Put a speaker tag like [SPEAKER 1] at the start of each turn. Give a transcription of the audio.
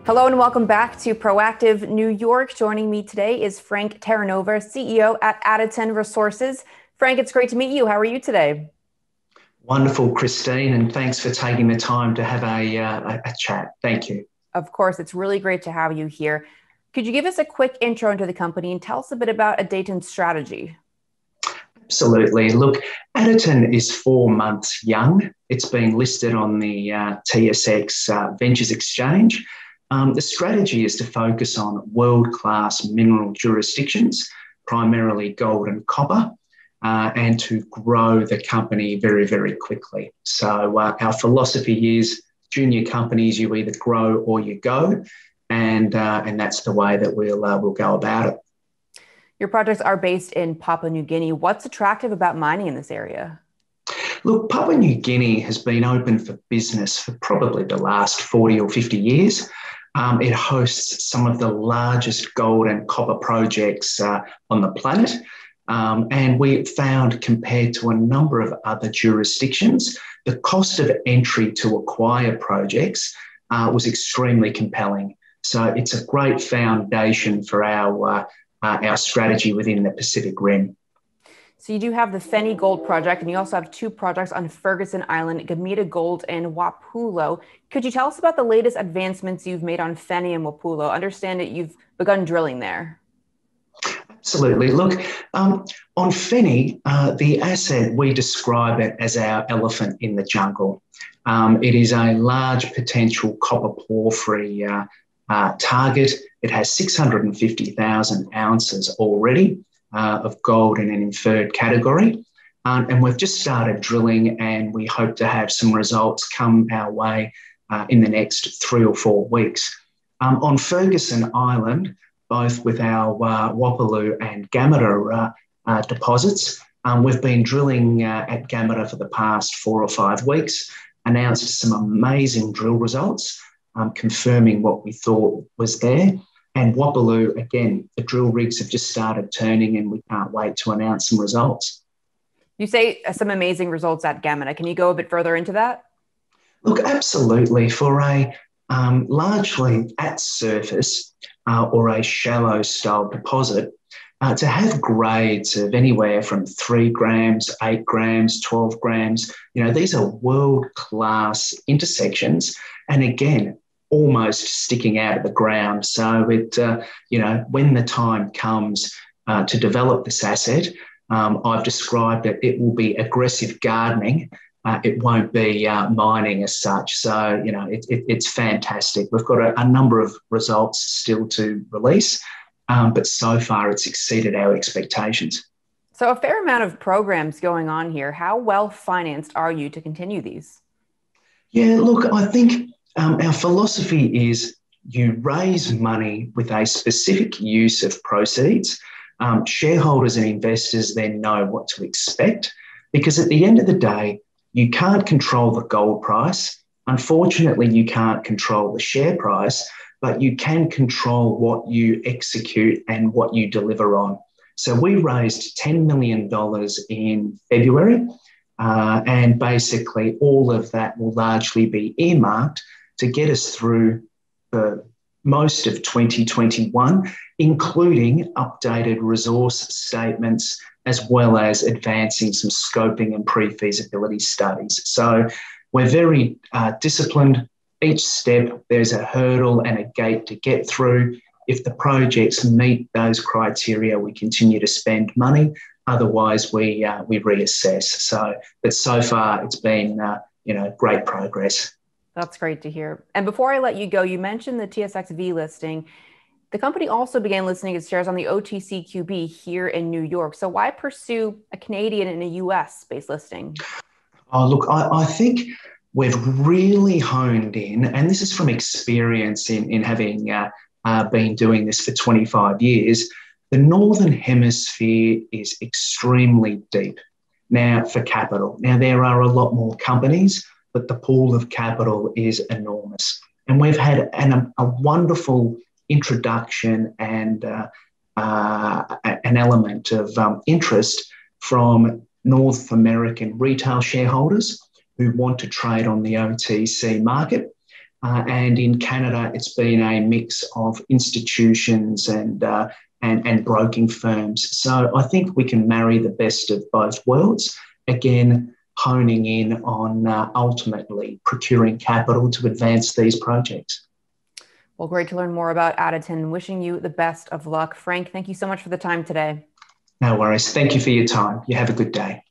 [SPEAKER 1] Hello and welcome back to Proactive New York. Joining me today is Frank Terranova, CEO at Adyton Resources. Frank, it's great to meet you. How are you today?
[SPEAKER 2] Wonderful, Christine, and thanks for taking the time to have a chat. Thank you.
[SPEAKER 1] Of course, it's really great to have you here. Could you give us a quick intro into the company and tell us a bit about Adyton's strategy?
[SPEAKER 2] Absolutely. Look, Adyton is 4 months young. It's been listed on the TSX Ventures Exchange. The strategy is to focus on world-class mineral jurisdictions, primarily gold and copper, and to grow the company very, very quickly. So our philosophy is junior companies, you either grow or you go, and that's the way that we'll go about it.
[SPEAKER 1] Your projects are based in Papua New Guinea. What's attractive about mining in this area?
[SPEAKER 2] Look, Papua New Guinea has been open for business for probably the last 40 or 50 years. It hosts some of the largest gold and copper projects on the planet. And we found, compared to a number of other jurisdictions, the cost of entry to acquire projects was extremely compelling. So it's a great foundation for our strategy within the Pacific Rim.
[SPEAKER 1] So you do have the Feni Gold Project, and you also have 2 projects on Fergusson Island, Gameta Gold and Wapolu. Could you tell us about the latest advancements you've made on Feni and Wapolu? I understand that you've begun drilling there.
[SPEAKER 2] Absolutely. Look, on Feni, the asset, we describe it as our elephant in the jungle. It is a large potential copper porphyry target. It has 650,000 ounces already of gold in an inferred category. And we've just started drilling, and we hope to have some results come our way in the next 3 or 4 weeks. On Fergusson Island, both with our Wapolu and Gameta deposits, we've been drilling at Gameta for the past 4 or 5 weeks, announced some amazing drill results, confirming what we thought was there. And Wapolu, again, the drill rigs have just started turning, and we can't wait to announce some results.
[SPEAKER 1] You say some amazing results at Gameta. Can you go a bit further into that?
[SPEAKER 2] Look, absolutely. For a largely at surface or a shallow style deposit, to have grades of anywhere from 3 grams, 8 grams, 12 grams, these are world-class intersections. And again, almost sticking out of the ground. So it, when the time comes to develop this asset, I've described it, it will be aggressive gardening. It won't be mining as such. So, it's fantastic. We've got a number of results still to release, but so far it's exceeded our expectations.
[SPEAKER 1] So a fair amount of programs going on here. How well financed are you to continue these?
[SPEAKER 2] Yeah, look, I think our philosophy is you raise money with a specific use of proceeds. Shareholders and investors then know what to expect, because at the end of the day, you can't control the gold price. Unfortunately, you can't control the share price, but you can control what you execute and what you deliver on. So we raised $10 million in February, and basically all of that will largely be earmarked to get us through most of 2021, including updated resource statements, as well as advancing some scoping and pre-feasibility studies. So we're very disciplined. Each step, there's a hurdle and a gate to get through. If the projects meet those criteria, we continue to spend money. Otherwise, we reassess. But so far, it's been great progress.
[SPEAKER 1] That's great to hear. And before I let you go, you mentioned the TSXV listing. The company also began listing its shares on the OTCQB here in New York. So why pursue a Canadian and a US-based listing?
[SPEAKER 2] Oh, look, I think we've really honed in, and this is from experience in having been doing this for 25 years, the Northern Hemisphere is extremely deep now for capital. Now, there are a lot more companies, but the pool of capital is enormous. And we've had a wonderful introduction and an element of interest from North American retail shareholders who want to trade on the OTC market. and in Canada, it's been a mix of institutions and broking firms. So I think we can marry the best of both worlds. Again, honing in on ultimately procuring capital to advance these projects.
[SPEAKER 1] Well, great to learn more about Adyton. Wishing you the best of luck. Frank, thank you so much for the time today.
[SPEAKER 2] No worries. Thank you for your time. You have a good day.